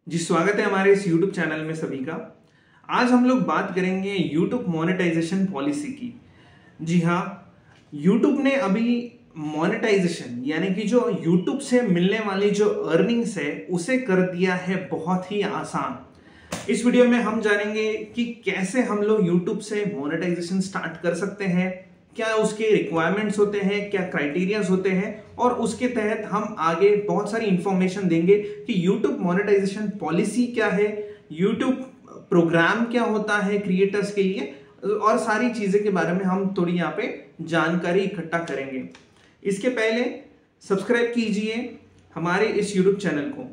जी स्वागत है हमारे इस YouTube चैनल में सभी का। आज हम लोग बात करेंगे YouTube मोनेटाइजेशन पॉलिसी की। जी हाँ, YouTube ने अभी मोनेटाइजेशन यानी कि जो YouTube से मिलने वाली जो अर्निंग्स है उसे कर दिया है बहुत ही आसान। इस वीडियो में हम जानेंगे कि कैसे हम लोग YouTube से मोनेटाइजेशन स्टार्ट कर सकते हैं, क्या उसके रिक्वायरमेंट्स होते हैं, क्या क्राइटेरियाज होते हैं और उसके तहत हम आगे बहुत सारी इंफॉर्मेशन देंगे कि YouTube मोनेटाइजेशन पॉलिसी क्या है, YouTube प्रोग्राम क्या होता है क्रिएटर्स के लिए और सारी चीजें के बारे में हम थोड़ी यहाँ पे जानकारी इकट्ठा करेंगे। इसके पहले सब्सक्राइब कीजिए हमारे इस YouTube चैनल को।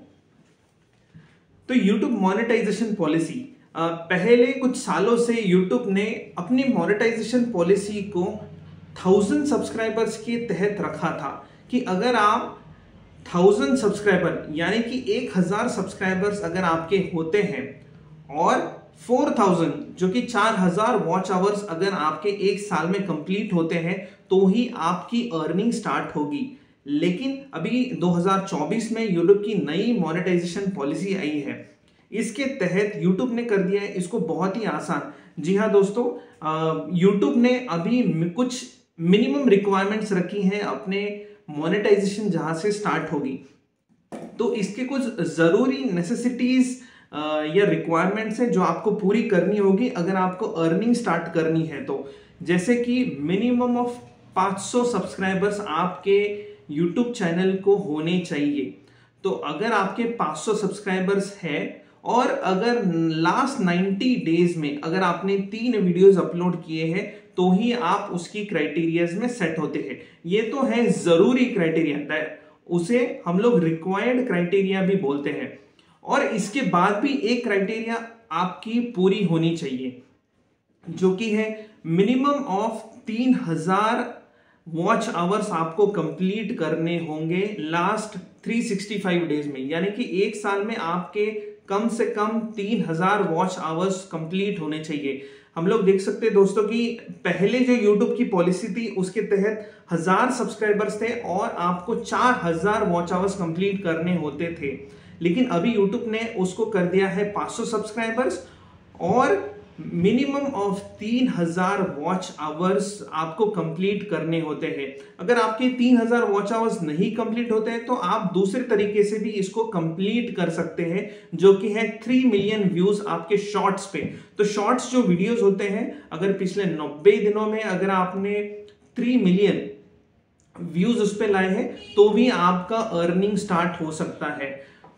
तो YouTube मोनेटाइजेशन पॉलिसी पहले कुछ सालों से YouTube ने अपनी मोनेटाइजेशन पॉलिसी को 1000 सब्सक्राइबर्स के तहत रखा था कि अगर आप 1000 सब्सक्राइबर यानी कि 1000 सब्सक्राइबर्स अगर आपके होते हैं और 4000 जो कि 4000 वॉच आवर्स अगर आपके एक साल में कंप्लीट होते हैं तो ही आपकी अर्निंग स्टार्ट होगी। लेकिन अभी 2024 में YouTube की नई मोनेटाइजेशन पॉलिसी आई है। इसके तहत YouTube ने कर दिया है इसको बहुत ही आसान। जी हाँ दोस्तों, YouTube ने अभी कुछ मिनिमम रिक्वायरमेंट्स रखी हैं अपने मोनेटाइजेशन जहां से स्टार्ट होगी। तो इसके कुछ जरूरी नेसेसिटीज या रिक्वायरमेंट्स है जो आपको पूरी करनी होगी अगर आपको अर्निंग स्टार्ट करनी है। तो जैसे कि मिनिमम ऑफ 500 सब्सक्राइबर्स आपके YouTube चैनल को होने चाहिए। तो अगर आपके 500 सब्सक्राइबर्स है और अगर लास्ट 90 डेज में अगर आपने 3 वीडियोस अपलोड किए हैं तो ही आप उसकी क्राइटेरियाज में सेट होते हैं। ये तो है जरूरी क्राइटेरिया, उसे हम लोग रिक्वायर्ड क्राइटेरिया भी बोलते हैं। और इसके बाद भी एक क्राइटेरिया आपकी पूरी होनी चाहिए जो कि है मिनिमम ऑफ 3000 वॉच आवर्स आपको कंप्लीट करने होंगे लास्ट 365 डेज में, यानी कि एक साल में आपके कम से कम 3000 वॉच आवर्स कंप्लीट होने चाहिए। हम लोग देख सकते हैं दोस्तों कि पहले जो YouTube की पॉलिसी थी उसके तहत 1000 सब्सक्राइबर्स थे और आपको 4000 वॉच आवर्स कंप्लीट करने होते थे। लेकिन अभी YouTube ने उसको कर दिया है 500 सब्सक्राइबर्स और मिनिमम ऑफ 3000 वॉच आवर्स आपको कंप्लीट करने होते हैं। अगर आपके 3000 वॉच आवर्स नहीं कंप्लीट होते हैं तो आप दूसरे तरीके से भी इसको कंप्लीट कर सकते हैं जो कि है 3 मिलियन व्यूज आपके शॉर्ट्स पे। तो शॉर्ट्स जो वीडियोस होते हैं अगर पिछले 90 दिनों में अगर आपने 3 मिलियन व्यूज उस पर लाए हैं तो भी आपका अर्निंग स्टार्ट हो सकता है।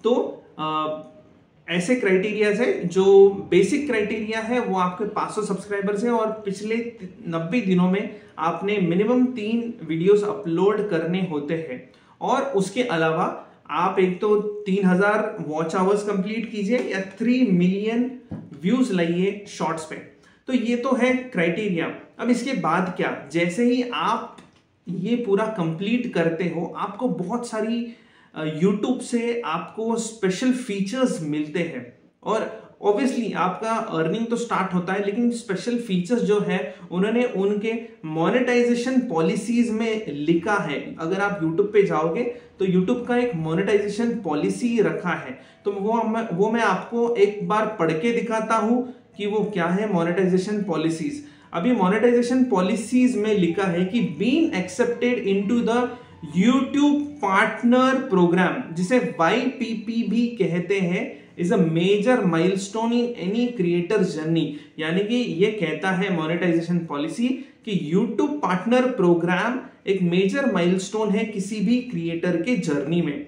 तो ऐसे क्राइटेरियाज है, जो बेसिक क्राइटेरिया है वो आपके 500 सब्सक्राइबर्स हैं और पिछले 90 दिनों में आपने मिनिमम 3 वीडियोस अपलोड करने होते हैं। और उसके अलावा आप एक तो 3000 वॉच आवर्स कंप्लीट कीजिए या 3 मिलियन व्यूज लाइए शॉर्ट्स पे। तो ये तो है क्राइटेरिया। अब इसके बाद क्या, जैसे ही आप ये पूरा कंप्लीट करते हो आपको बहुत सारी YouTube से आपको स्पेशल फीचर्स मिलते हैं और ऑब्वियसली आपका अर्निंग तो स्टार्ट होता है, लेकिन स्पेशल फीचर्स जो है उन्होंने उनके मोनेटाइजेशन पॉलिसीज में लिखा है। अगर आप YouTube पे जाओगे तो YouTube का एक मोनेटाइजेशन पॉलिसी रखा है, तो वो मैं आपको एक बार पढ़ के दिखाता हूं कि वो क्या है मोनेटाइजेशन पॉलिसीज। अभी मोनेटाइजेशन पॉलिसीज में लिखा है कि being accepted into the YouTube partner programme, जिसे YPP भी कहते हैं, is a major milestone in any creator journey. यानी कि ये कहता है मोनेटाइजेशन पॉलिसी कि YouTube पार्टनर प्रोग्राम एक मेजर माइलस्टोन है किसी भी क्रिएटर के जर्नी में।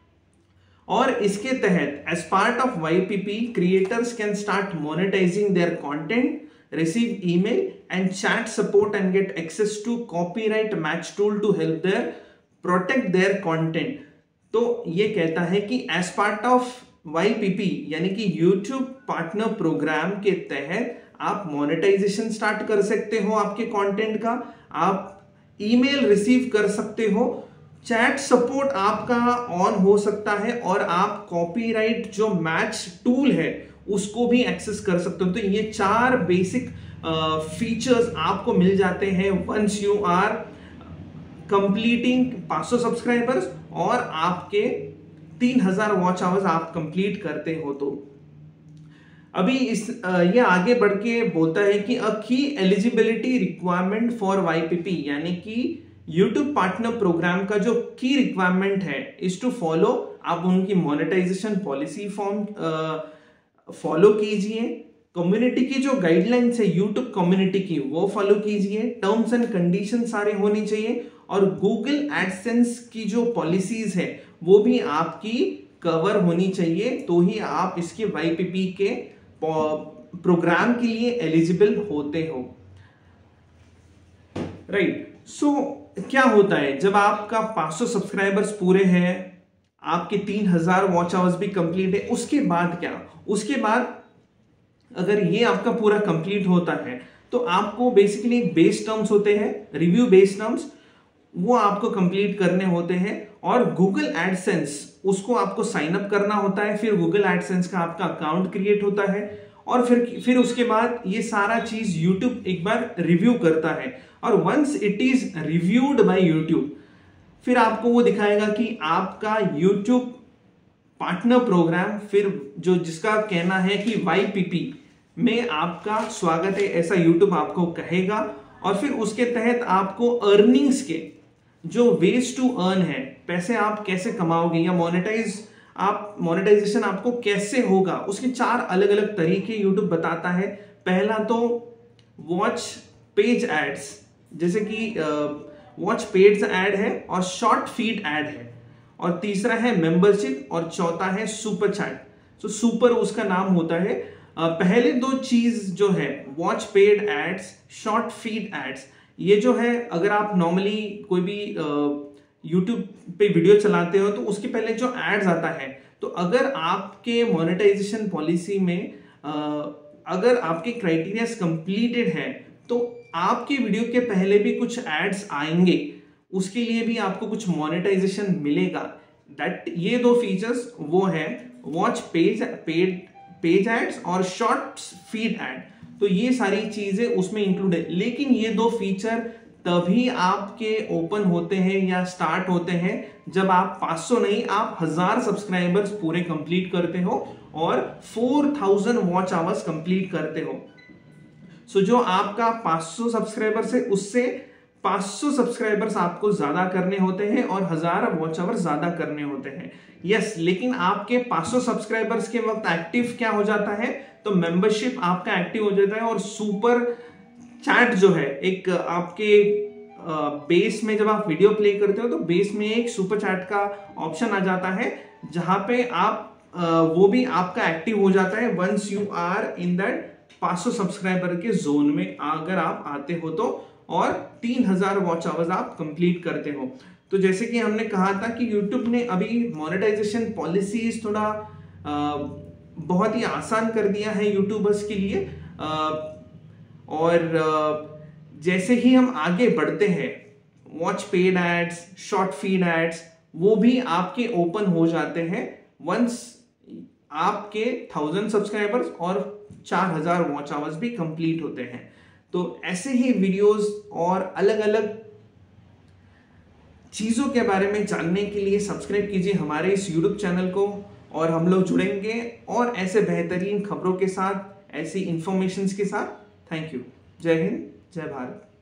और इसके तहत as part of YPP creators can start monetizing their content, receive email and chat support and get access to copyright match tool to help their protect their content। तो ये कहता है कि एज पार्ट ऑफ YPP यानी कि YouTube partner programme के तहत आप मोनेटाइजेशन स्टार्ट कर सकते हो आपके कंटेंट का, आप ईमेल रिसीव कर सकते हो, चैट सपोर्ट आपका ऑन हो सकता है और आप कॉपीराइट जो मैच टूल है उसको भी एक्सेस कर सकते हो। तो ये 4 बेसिक फीचर्स आपको मिल जाते हैं once you are completing 500 subscribers और आपके 3000 वॉच आवर्स आप कंप्लीट करते हो तो अभी ये आगे बढ़ के बोलता है कि अ की एलिजिबिलिटी रिक्वायरमेंट फॉर वाईपीपी, यानी कि यूट्यूब पार्टनर प्रोग्राम का जो की रिक्वायरमेंट है इज टू फॉलो, आप उनकी मोनेटाइजेशन पॉलिसी फॉर्म फॉलो कीजिए, कम्युनिटी की जो गाइडलाइंस है यूट्यूब कम्युनिटी की वो फॉलो कीजिए, टर्म्स एंड कंडीशन सारे होनी चाहिए, और गूगल एडसेंस की जो पॉलिसीज है वो भी आपकी कवर होनी चाहिए, तो ही आप इसके वाईपीपी के प्रोग्राम के लिए एलिजिबल होते हो। राइट, सो क्या होता है जब आपका 500 सब्सक्राइबर्स पूरे हैं, आपके 3000 वॉच आवर्स भी कंप्लीट है, उसके बाद क्या, उसके बाद अगर ये आपका पूरा कंप्लीट होता है तो आपको बेसिकली बेस टर्म्स होते हैं, रिव्यू बेस टर्म्स, वो आपको कंप्लीट करने होते हैं, और गूगल एडसेंस उसको आपको साइन अप करना होता है, फिर गूगल एडसेंस का आपका अकाउंट क्रिएट होता है, और फिर उसके बाद ये सारा चीज यूट्यूब एक बार रिव्यू करता है, और once it is reviewed by YouTube फिर आपको वो दिखाएगा कि आपका यूट्यूब पार्टनर प्रोग्राम, फिर जो जिसका कहना है कि वाईपीपी में आपका स्वागत है ऐसा यूट्यूब आपको कहेगा, और फिर उसके तहत आपको अर्निंग्स के जो वेज टू अर्न है, पैसे आप कैसे कमाओगे या मोनेटाइजेशन आपको कैसे होगा, उसके 4 अलग अलग तरीके यूट्यूब बताता है। पहला तो वॉच पेज एड्स, जैसे कि वॉच पेज एड है और शॉर्ट फीड एड है, और तीसरा है मेंबरशिप, और चौथा है सुपर चैट। तो सुपर उसका नाम होता है। पहले 2 चीज जो है watch paid ads, short feed ads, ये जो है अगर आप नॉर्मली कोई भी यूट्यूब पे वीडियो चलाते हो तो उसके पहले जो एड्स आता है, तो अगर आपके मोनेटाइजेशन पॉलिसी में अगर आपके क्राइटेरिया कंप्लीटेड है तो आपके वीडियो के पहले भी कुछ एड्स आएंगे, उसके लिए भी आपको कुछ मोनेटाइजेशन मिलेगा। दैट ये 2 फीचर्स वो है वॉच पेज एड्स और शॉर्ट फीड एड, तो ये सारी चीजें उसमें इंक्लूड है। लेकिन ये 2 फीचर तभी आपके ओपन होते हैं या स्टार्ट होते हैं जब आप 500 नहीं, आप 1000 सब्सक्राइबर्स पूरे कंप्लीट करते हो और 4000 वॉच आवर्स कंप्लीट करते हो। सो जो आपका 500 सब्सक्राइबर्स है उससे 500 सब्सक्राइबर्स आपको ज्यादा करने होते हैं और 1000 वॉच आवर्स ज्यादा करने होते हैं। यस, लेकिन आपके 500 सब्सक्राइबर्स के वक्त एक्टिव क्या हो जाता है, तो मेंबरशिप आपका एक्टिव हो जाता है, और सुपर चैट जो है एक आपके बेस में जब आप वीडियो प्ले करते हो तो बेस में एक सुपर चैट का ऑप्शन आ जाता है, जहां पे आप वो भी आपका एक्टिव हो जाता है once you are in that 500 subscriber के जोन में अगर आप आते हो तो, और 3000 वॉच आवर्स आप कंप्लीट करते हो। तो जैसे कि हमने कहा था कि YouTube ने अभी मोनेटाइजेशन पॉलिसीज थोड़ा बहुत ही आसान कर दिया है यूट्यूबर्स के लिए, और जैसे ही हम आगे बढ़ते हैं watch paid ads, short feed ads वो भी आपके ओपन हो जाते हैं वंस आपके 1000 सब्सक्राइबर्स और 4000 वॉच आवर्स भी कंप्लीट होते हैं। तो ऐसे ही वीडियोस और अलग अलग चीजों के बारे में जानने के लिए सब्सक्राइब कीजिए हमारे इस YouTube चैनल को, और हम लोग जुड़ेंगे और ऐसे बेहतरीन खबरों के साथ, ऐसी इंफॉर्मेशंस के साथ। Thank you. जय हिंद, जय भारत।